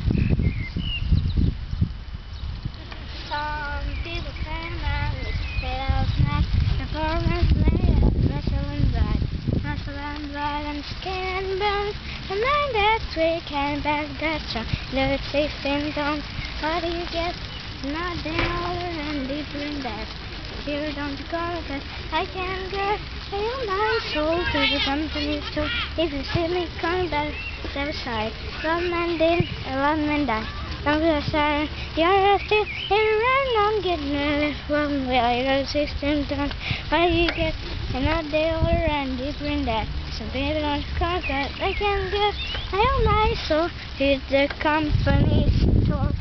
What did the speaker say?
Some people came out with straight out snack. The performance made of muscle and blood and skin and bones. The mind that's weak and back that's strong. No safe and don't. What do you get? Nothing older and deeper in that. Here don't go, cause I can't get my soul to the company store. If you see me coming back, step aside. One man did and one man died. Don't be sorry, you're still in run on getting nervous. One way I got 16 times. What do you get? Another older and deeper in that. Some people don't come, cause I can't get my soul to the company store.